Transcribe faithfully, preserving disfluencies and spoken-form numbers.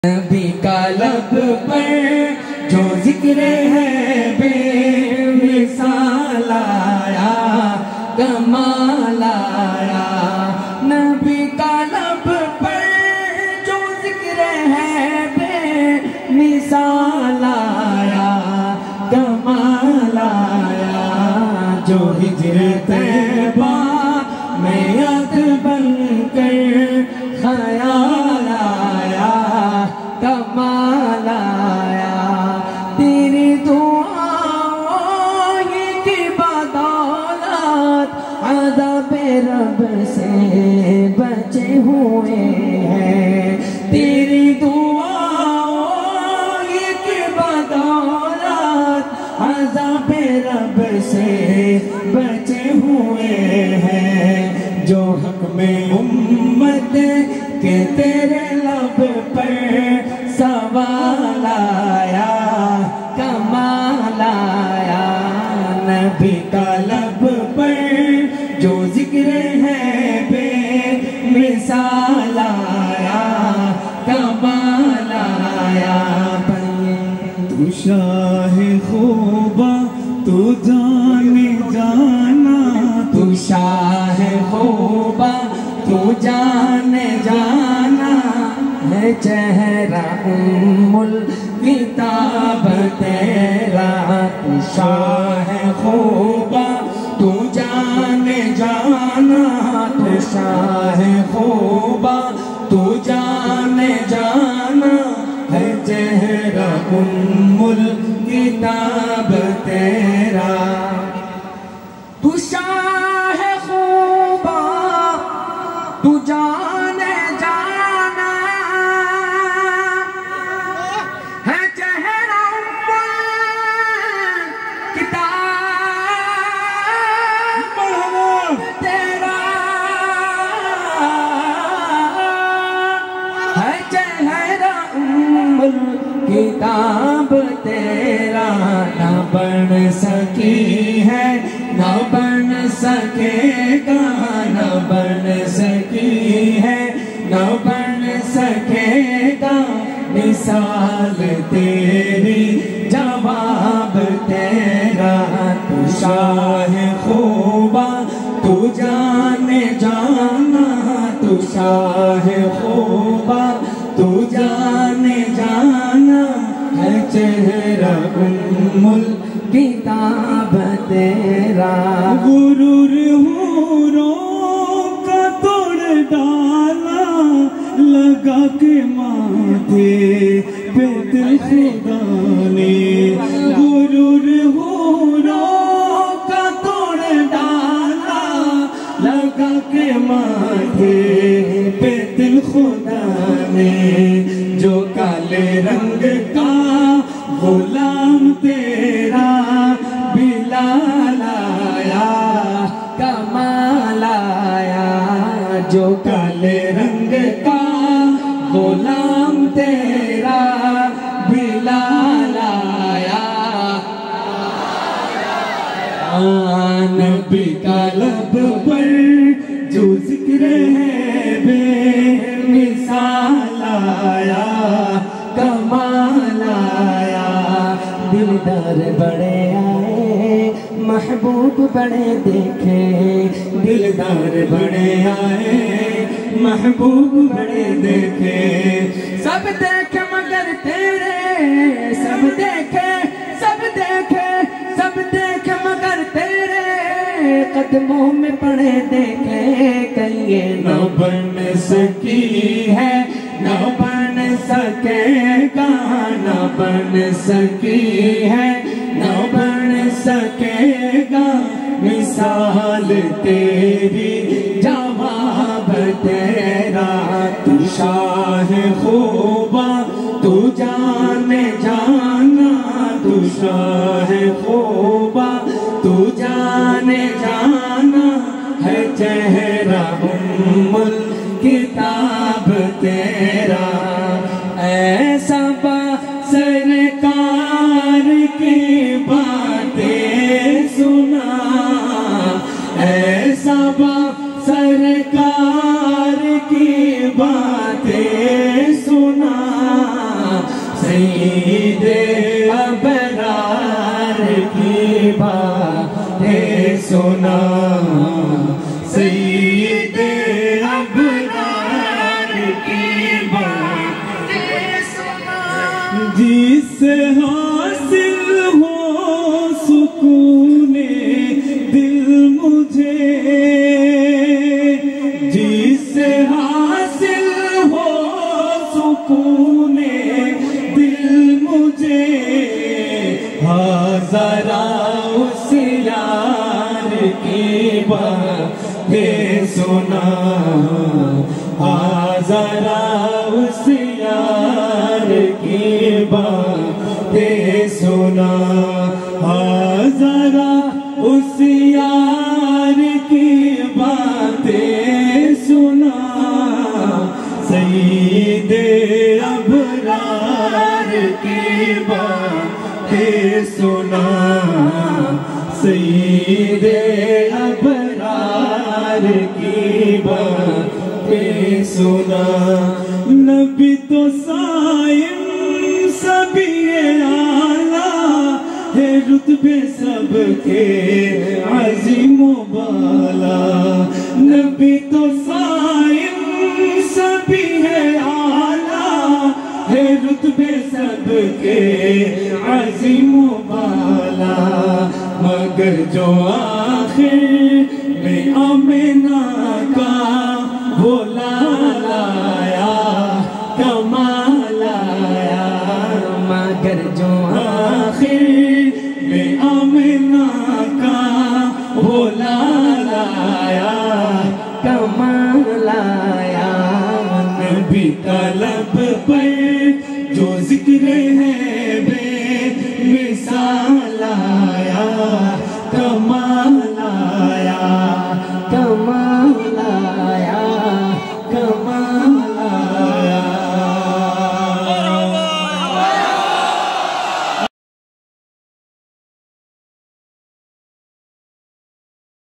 نبی کا لب پر جو ذکر ہے بے مثال آیا کمال آیا نبی کا لب پر جو ذکر ہے بے مثال آیا کمال آیا جو ہجر طیبہ میں یاد بن کر خیال آیا کمال آیا تیری دعاؤں کی بدولت عذاب رب سے بچے ہوئے ہیں تیری دعاؤں کی بدولت عذاب رب سے بچے ہوئے ہیں جو حق میں امت کہ تیرے لب پر سوال آیا کمال آیا نبی کا لب پر جو ذکر ہے بے مثال آیا کمال آیا تو شاہ خوبا تو جانے جانا تو شاہ خوبا تو جانے جانا ہے چہرہ ام الکتاب تیرا تو شاہ خوبا تو جانے جانا تو شاہ خوبا تو جانے جانا ہے چہرہ ام الکتاب تیرا تو شاہ خوبا تو جانے جانا ہے چہرہ کتاب تیرا ہے چہرہ کتاب تیرا نہ بن سکی ہے نہ بن سکے گا نہ بن سکی ہے نہ بن سکے گا مثال تیری جواب تیرا تو شاہ خوبا تو جانے جانا تو شاہ خوبا تو جانے جانا ہے چہرہ ام الکتاب تیرا غرور حوروں کا توڑ ڈالا لگا کے ماتھے پہ دل خدا نے غرور حوروں کا توڑ ڈالا لگا کے ماتھے پہ دل خدا نے جو کالے رنگ کا غلام تیرا بلال آیا کمال آیا جو کالے رنگ کا غلام تیرا بلال آیا نبی کا لب پر جو ذکر ہے بے مثال آیا کمال آیا دلدار بڑے آئے محبوب بڑے دیکھے دلدار بڑے آئے محبوب بڑے دیکھے سب دیکھے مگر تیرے سب دیکھے سب دیکھے سب دیکھے مگر تیرے قدموں میں پڑے دیکھے کہیں نہ بن سکی ہے نہ بن سکے گا نہ بن سکی ہے نہ بن سکے گا مثال تیری جواب تیرا تو شاہ خوبا تو جانے جانا تو شاہ خوبا تو جانے جانا ہے چہرہ ام الکتاب تیرا ایسا با سرکار کی باتیں سنا ایسا با سرکار کی باتیں سنا سید ابرار کی باتیں سنا، سید ابرار کی باتیں سنا، جس سے حاصل ہو سکون دل مجھے، جس سے حاصل ہو سکون دل مجھے، ہاں ذرا اس یار کی باتیں سنا، ہاں ذرا اس یار کی باتیں سنا، ہاں ذرا اس یار کی باتیں سنا، سید ابرار کی باتیں سنا، سید ابرار کی باتیں سنا، نبی تو صائم سبھی اعلیٰ ہے، رتبے سب کے عظیم و بالا، نبی تو صائم سبھی ہے اعلیٰ ہے، رتبے سب کے عظیم و بالا، مگر جو آخر میں آمنہ کا وہ لالا آیا، کمال آیا، مگر جو آخر میں آمنہ کا وہ لالا آیا، کمال آیا، نبی کا لب پر جو ذکر ہے بے مثال آیا،